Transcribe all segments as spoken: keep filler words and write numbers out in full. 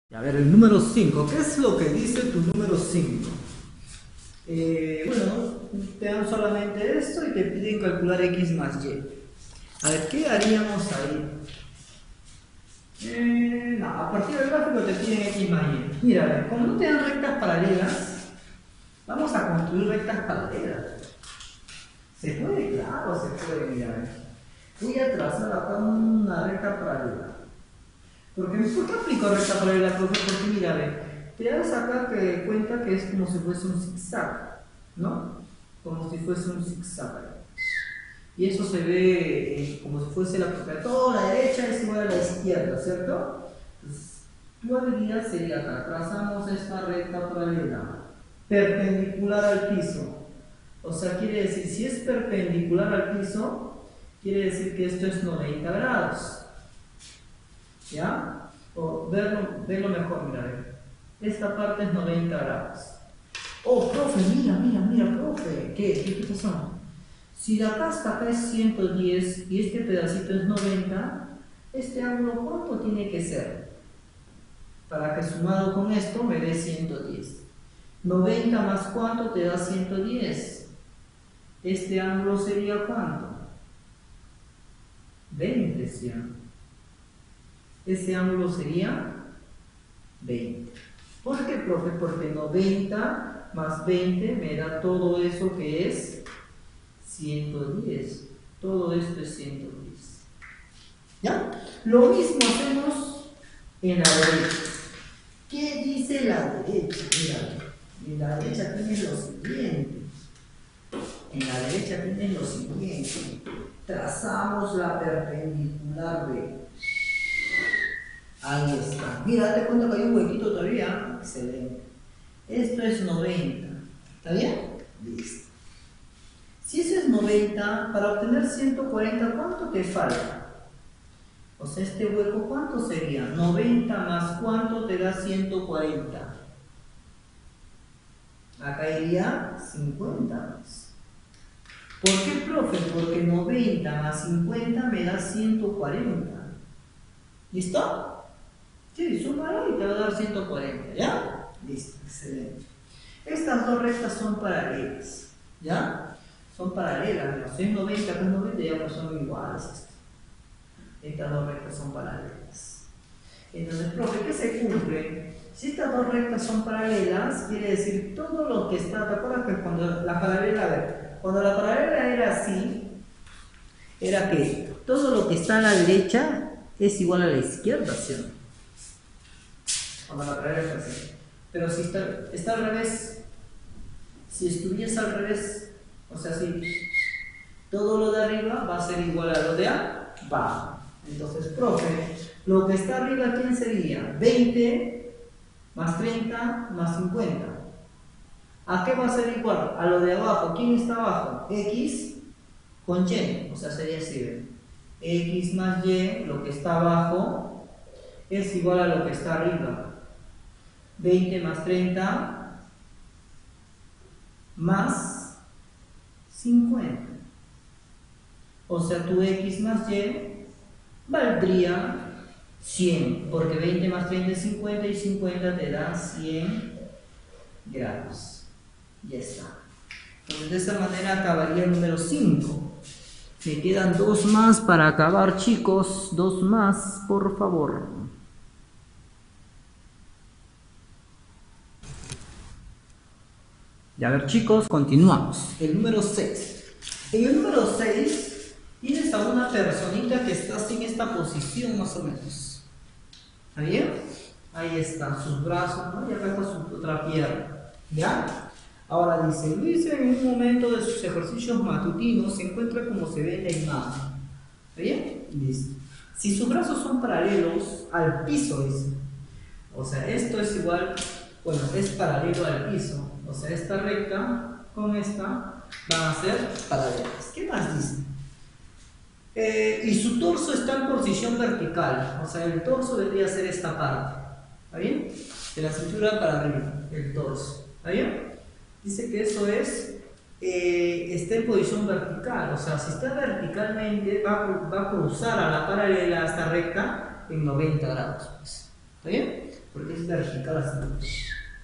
A ver, el número cinco. ¿Qué es lo que dice tu número cinco? Eh, bueno, te dan solamente esto y te piden calcular x más y. A ver, ¿qué haríamos ahí? Eh, no, a partir del gráfico te piden x más y. Mira, a ver, como no te dan rectas paralelas, vamos a construir rectas paralelas. ¿Se puede? Claro, se puede, mira. Voy a trazar acá una recta paralela. Porque, ¿por qué aplico recta paralela, profe? Porque mira, ve, te das acá que cuenta que es como si fuese un zigzag, ¿no? Como si fuese un zigzag. Y eso se ve eh, como si fuese la propia. Toda la derecha es igual a la izquierda, ¿cierto? Entonces, tu habilidad sería acá. Trazamos esta recta paralela, perpendicular al piso. O sea, quiere decir, si es perpendicular al piso, quiere decir que esto es noventa grados. ¿Ya? O verlo, verlo mejor, mira, ver. Esta parte es noventa grados. Oh, profe, mira, mira, mira, profe. ¿Qué? ¿Qué, qué pasó? Si de acá hasta acá es ciento diez y este pedacito es noventa, este ángulo, ¿cuánto tiene que ser? Para que sumado con esto me dé ciento diez. noventa más ¿cuánto te da ciento diez? Este ángulo sería ¿cuánto? veinte, ¿sí? Ese ángulo sería veinte. ¿Por qué, profe? Porque noventa más veinte me da todo eso que es ciento diez. Todo esto es ciento diez. ¿Ya? Lo mismo hacemos en la derecha. ¿Qué dice la derecha? Mira, en la derecha tienes lo siguiente. En la derecha tienes lo siguiente. Trazamos la perpendicular B. Ahí está. Mira, date cuenta que hay un huequito todavía. Excelente. Esto es noventa. ¿Está bien? Listo. Si eso es noventa, para obtener ciento cuarenta, ¿cuánto te falta? O sea, este hueco, ¿cuánto sería? noventa más ¿cuánto te da ciento cuarenta? Acá iría cincuenta más. ¿Por qué, profe? Porque noventa más cincuenta me da ciento cuarenta. ¿Listo? Sí, súmalo y te va a dar ciento cuarenta, ¿ya? Listo, excelente. Estas dos rectas son paralelas, ¿ya? Son paralelas, ¿no? Si es noventa con noventa ya pues son iguales. Estas dos rectas son paralelas. Entonces, profe, ¿qué se cumple? Si estas dos rectas son paralelas, quiere decir todo lo que está, ¿te acuerdas que cuando la paralela, a ver, cuando la paralela era así, era que todo lo que está a la derecha es igual a la izquierda, ¿sí? Cuando la paralela es así. Pero si está, está al revés, si estuviese al revés, o sea, si todo lo de arriba va a ser igual a lo de abajo. Entonces, profe, lo que está arriba, ¿quién sería? veinte más treinta más cincuenta. ¿A qué va a ser igual? A lo de abajo. ¿Quién está abajo? X con Y. O sea, sería así. X más Y, lo que está abajo, es igual a lo que está arriba. veinte más treinta más cincuenta. O sea, tu X más Y valdría cien, porque veinte más treinta es cincuenta y cincuenta te da cien grados. Ya está. Entonces, de esta manera acabaría el número cinco. Me quedan dos más para acabar, chicos. Dos más, por favor. Y a ver, chicos, continuamos. El número seis. En el número seis tienes a una personita que está así en esta posición más o menos. ¿Está bien? Ahí están sus brazos, ¿no? Y acá está su otra pierna. ¿Ya? Ahora dice, Luis en un momento de sus ejercicios matutinos se encuentra como se ve en la imagen. ¿Está bien? Listo. Si sus brazos son paralelos al piso, dice. O sea, esto es igual, bueno, es paralelo al piso. O sea, esta recta con esta van a ser paralelas. ¿Qué más dice? Eh, y su torso está en posición vertical. O sea, el torso debería ser esta parte. ¿Está bien? De la cintura para arriba, el torso. ¿Está bien? Dice que eso es, eh, está en posición vertical. O sea, si está verticalmente, va a, va a cruzar a la paralela a esta recta en noventa grados. Pues. ¿Está bien? porque es vertical así.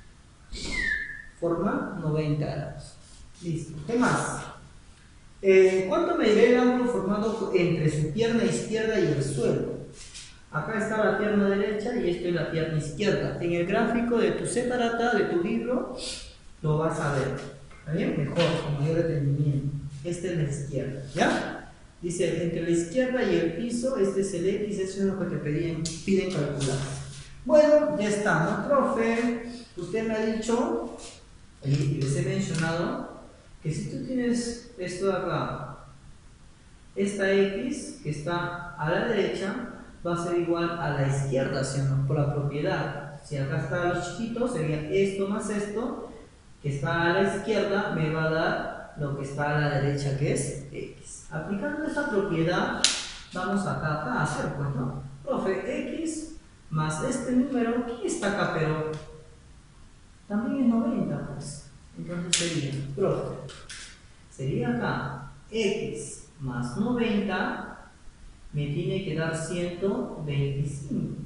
Forma noventa grados. Listo. ¿Qué más? Eh, ¿Cuánto medirá el ángulo formado entre su pierna izquierda y el suelo? Acá está la pierna derecha y esta es la pierna izquierda. En el gráfico de tu separata, de tu libro, lo vas a ver. ¿Está bien? Mejor, con mayor detenimiento. Esta es la izquierda. ¿Ya? Dice, entre la izquierda y el piso, este es el X, eso es lo que te pedían, piden calcular. Bueno, ya está, ¿no, profe? Usted me ha dicho, y les he mencionado, que si tú tienes esto de acá, esta X que está a la derecha va a ser igual a la izquierda, ¿sí o no? Por la propiedad. Si acá está los chiquitos, sería esto más esto, que está a la izquierda, me va a dar lo que está a la derecha, que es X. Aplicando esa propiedad, vamos acá, acá a hacer, pues, ¿no? Profe, X más este número, ¿qué está acá? Pero también es noventa, pues. Entonces sería, profe, sería acá X más noventa me tiene que dar ciento veinticinco.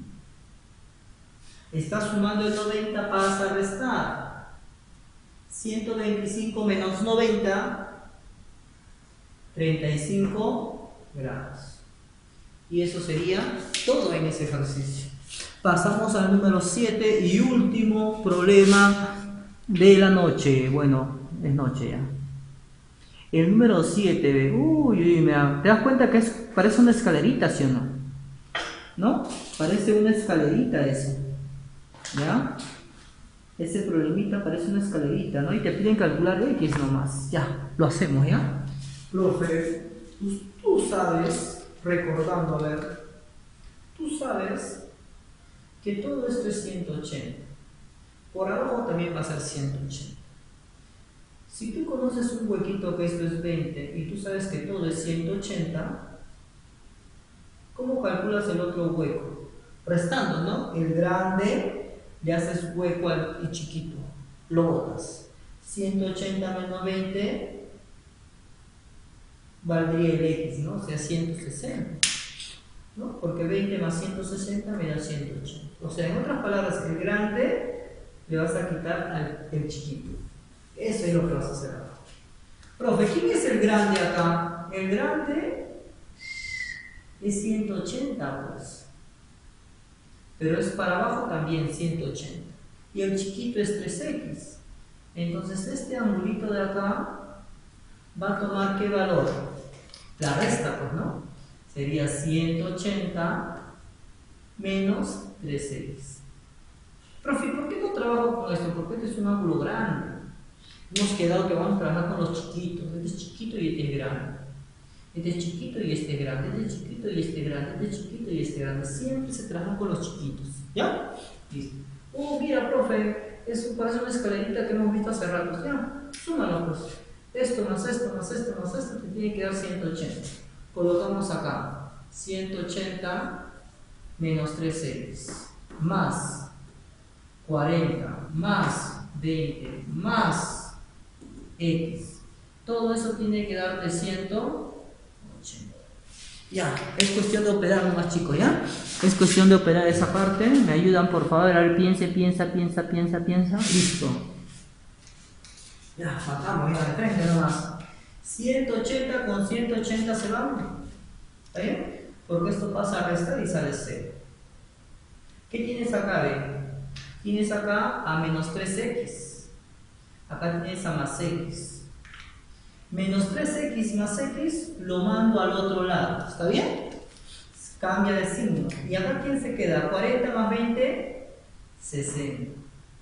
Está sumando el noventa, pasa a restar. ciento veinticinco menos noventa, treinta y cinco grados. Y eso sería todo en ese ejercicio. Pasamos al número siete y último problema de la noche. Bueno, es noche ya. El número siete, uy, uy, mira, ¿te das cuenta que es, parece una escalerita, sí o no? ¿No? Parece una escalerita eso. ¿Ya? Ese problemita parece una escalerita, ¿no? Y te piden calcular X nomás. Ya, lo hacemos, ¿ya? Profe, tú, tú sabes, recordando, a ver, tú sabes que todo esto es ciento ochenta. Por abajo también va a ser ciento ochenta. Si tú conoces un huequito que esto es veinte y tú sabes que todo es ciento ochenta, ¿cómo calculas el otro hueco? Restando, ¿no? El grande le haces hueco al chiquito, lo botas. ciento ochenta menos veinte valdría el X, ¿no? O sea, ciento sesenta, ¿no? Porque veinte más ciento sesenta me da ciento ochenta. O sea, en otras palabras, el grande le vas a quitar al el chiquito. Eso es lo que vas a hacer ahora. Profe, ¿quién es el grande acá? El grande es ciento ochenta, pues. Pero es para abajo también ciento ochenta. Y el chiquito es tres X. Entonces este angulito de acá va a tomar ¿qué valor? La resta, pues, ¿no? Sería ciento ochenta menos tres X. Profe, ¿por qué no trabajo con esto? Porque este es un ángulo grande. Hemos quedado que vamos a trabajar con los chiquitos. Este es chiquito y este es grande. Este es chiquito y este es grande. Este es chiquito y este es grande. Este es chiquito y este es grande. Siempre se trabaja con los chiquitos. ¿Ya? Listo. Oh, mira, profe, eso parece una escalerita que hemos visto hace rato. Ya, súmalo, pues. Esto más esto más esto más esto te tiene que dar ciento ochenta. Colocamos acá ciento ochenta menos tres X más cuarenta más veinte más X. Todo eso tiene que darte ciento ochenta. Ya, es cuestión de operar nomás, chicos, ¿ya? Es cuestión de operar esa parte. ¿Me ayudan, por favor? A ver, piense, piensa, piensa, piensa, piensa. Listo. Ya, sacamos ya de frente nomás. ciento ochenta con ciento ochenta se van. ¿Está bien? Porque esto pasa a restar y sale cero. ¿Qué tienes acá, ve? Tienes acá a menos tres X. Acá tienes a más X. Menos tres X más X lo mando al otro lado. ¿Está bien? Cambia de signo. ¿Y acá quién se queda? cuarenta más veinte, sesenta.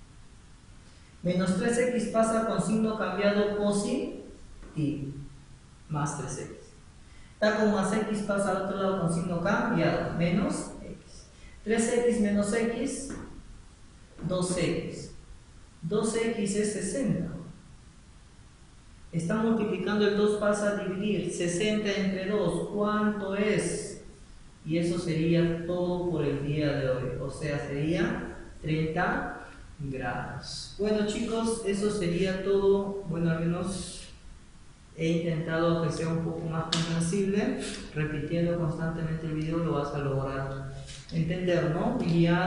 Menos tres X pasa con signo cambiado positivo. Más tres X. Está con más X pasa al otro lado con signo cambiado. Menos X. tres X menos X, dos X. dos X es sesenta. Está multiplicando el dos, pasa a dividir. sesenta entre dos, ¿cuánto es? Y eso sería todo por el día de hoy. O sea, sería treinta grados. Bueno, chicos, eso sería todo. Bueno, al menos he intentado que sea un poco más comprensible. Repitiendo constantemente el video lo vas a lograr entender, ¿no?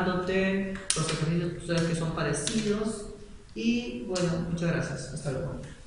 Guiándote, los ejercicios que ustedes que son parecidos. Y bueno, muchas gracias. Hasta luego.